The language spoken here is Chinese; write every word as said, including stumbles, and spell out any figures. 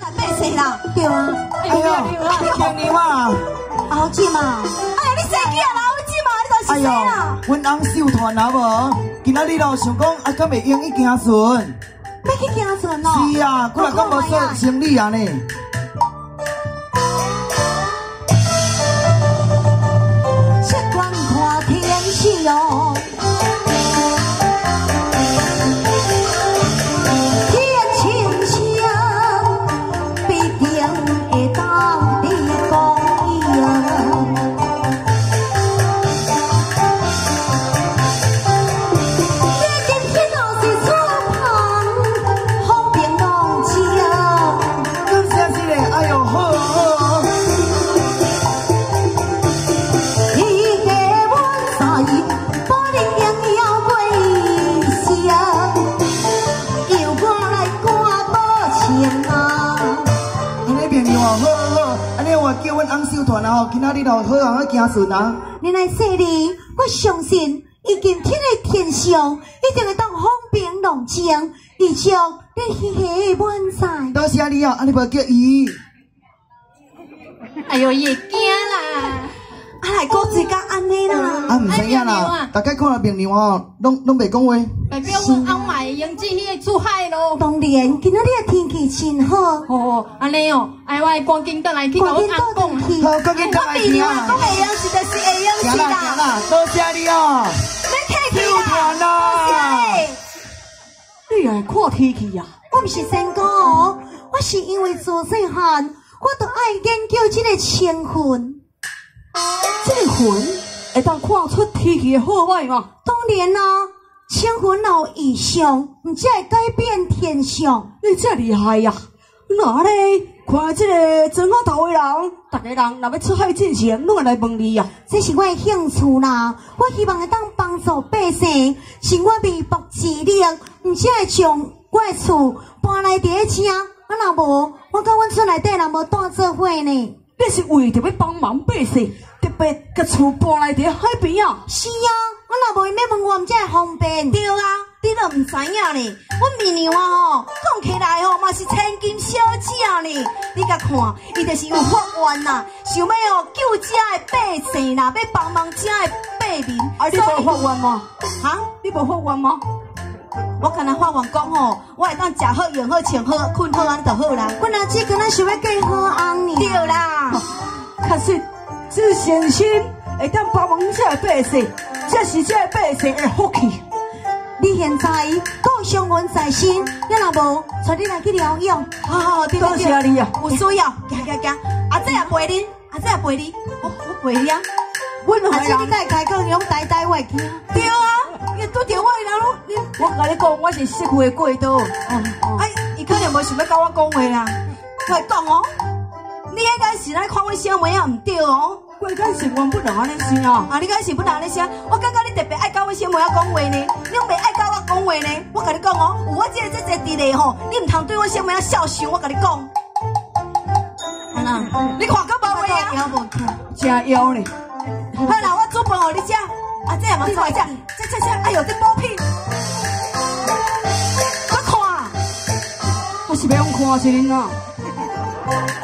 白色啦，对啊。 哎呦，今年嘛， 后姐嘛，哎呀，你生气啊啦，后姐嘛，你都是谁啦？ 阮翁秀团啊无，今仔日咯想讲，啊，敢会用去行船？ 要去行船哦？ 是啊，过来讲无做生理啊呢。 这观看天气哦。 团啊，今仔日咯好人去行船啊！ 你来说哩，我相信已经天的天上一定会当风平浪静，而且你喜喜满载。 多谢你啊，啊你无叫伊。 哎呦，也惊啦！ 啊来过最甲安尼啦。 啊唔知影啦，大概看到朋友吼，拢拢袂讲话。 代表阮翁嘛会用这迄个出海咯。 当然，今仔日的天气真好。 哦，安尼哦，哎，我赶紧倒来去甲阮翁讲。 好，赶紧倒来去啊！ 讲会用是就是会用是啦。行啦行啦，多谢你哦。 要客气团啦！ 你来看天气啊？我不是先讲哦，我是因为自细汉我都爱研究这个成分。 这个云会当看出天气的好坏吗？ 当然啦，成分有异象，唔才会改变天象。 你这厉害呀！那咧，看这个庄口头的人，大家人若要出海进前，拢会来问你呀。 这是我的兴趣啦，我希望会当帮助百姓，生活微薄自力，唔才会将我的厝搬来伫咧遮。啊，若无，我甲阮厝内底若无带做伙呢。 你是为着要帮忙百姓，特别甲厝搬来伫海边啊？ 是啊，我若无伊要问我，毋才会方便。对啊，你都毋知影呢。阮面娘啊吼，讲起来吼嘛是千金小姐呢。你甲看，伊就是有法愿呐，想要哦救遮的百姓啦，要帮忙遮的百民。 啊，你无法愿吗？ 哈， 你无法愿吗？ 我敢若法愿讲吼，我会当食好、用好、穿好、困好安就好啦。阮阿姐敢若想要嫁好翁呢。对啦， 确实，这先生会当帮忙这个百姓，这是这个百姓的福气。 你现在够相关在身，你若无，带你来去疗养。好好好， 多谢你啊！ 有需要，行行行，阿姐也陪你，阿姐也陪你，我我陪你啊。阮阿姐你该开讲用呆呆话听。对啊。伊拄着我，然后你， 我甲你讲，我是识货过刀。哦哦，哎，伊可能无想要甲我讲话啦。我讲哦，你迄个是来看我小妹啊，唔对哦。 我敢是我不能安尼想啊。 啊，你敢是不能安尼想？我感觉你特别爱甲我小妹啊讲话呢，你袂爱甲我讲话呢。我甲你讲哦，有我这个这这伫咧吼，你唔通对我小妹啊笑想。我甲你讲，安那？你看个无话啊？ 真妖呢。 好啦，我煮饭互你食。啊，这也蛮快，这这这这，哎呦，这补品，我看， 我是要用看一恁啊。